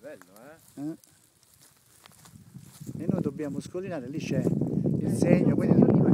bello, E noi dobbiamo scollinare, lì c'è il segno, quindi